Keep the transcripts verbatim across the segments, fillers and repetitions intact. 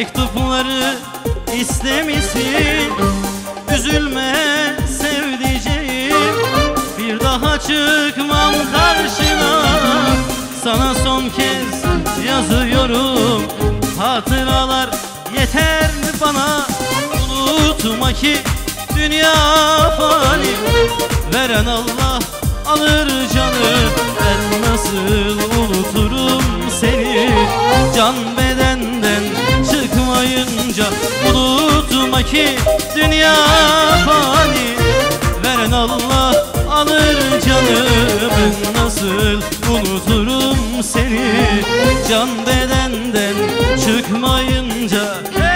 Mektupları istemişsin. Üzülme sevdiceğim, bir daha çıkmam karşına. Sana son kez yazıyorum, hatıralar yeter bana. Unutma ki dünya fani, veren Allah alır canı. Ben nasıl unuturum seni, can bedenden çıkmayınca. Unutma ki dünya fani, veren Allah alır canı. Ben nasıl unuturum seni, can bedenden çıkmayınca.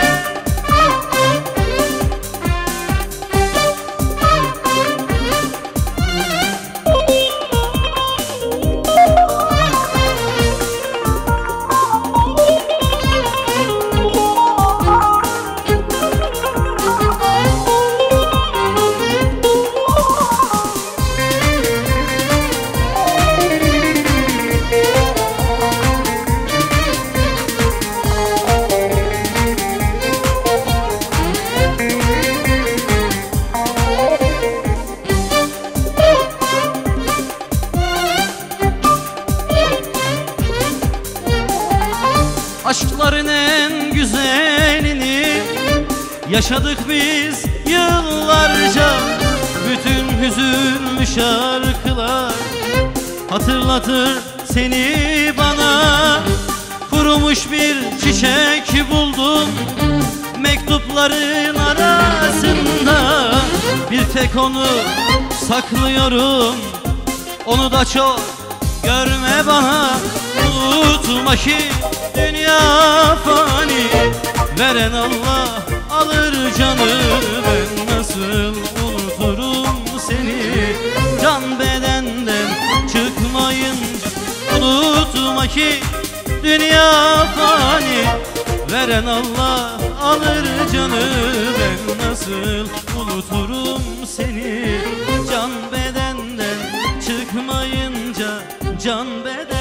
Aşkların en güzelini yaşadık biz yıllarca. Bütün hüzünlü şarkılar hatırlatır seni bana. Kurumuş bir çiçek buldum mektupların arasında. Bir tek onu saklıyorum, onu da çok görme bana. Unutma ki dünya fani, veren Allah alır canı. Ben nasıl unuturum seni, can bedenden çıkmayınca. Unutma ki dünya fani, veren Allah alır canı. Ben nasıl unuturum seni, can bedenden çıkmayınca. Can beden